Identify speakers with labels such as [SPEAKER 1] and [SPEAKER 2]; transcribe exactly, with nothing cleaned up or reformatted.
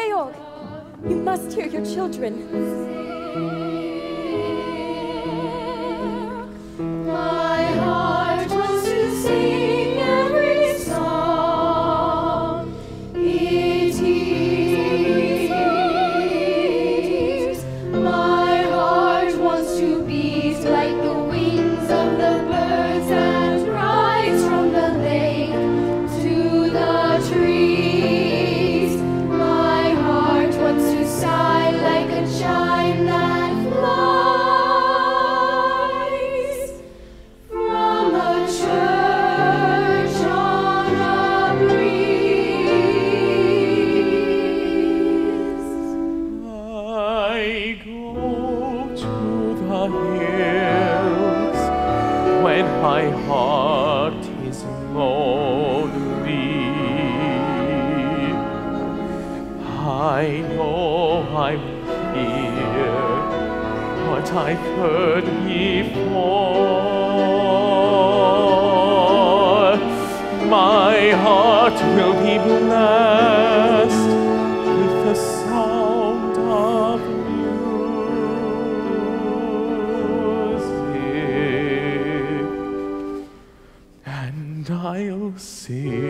[SPEAKER 1] Georg, you must hear your children.
[SPEAKER 2] My heart wants to sing every song. It hears. My heart wants to beat like the wings of the birds that rise from the lake to the trees. My heart wants to sigh like a chime that flies from a church on a breeze.
[SPEAKER 3] I go to the hills when my heart is lonely. I know I'm here, what I've heard before. My heart will be blessed with the sound of music, and I'll sing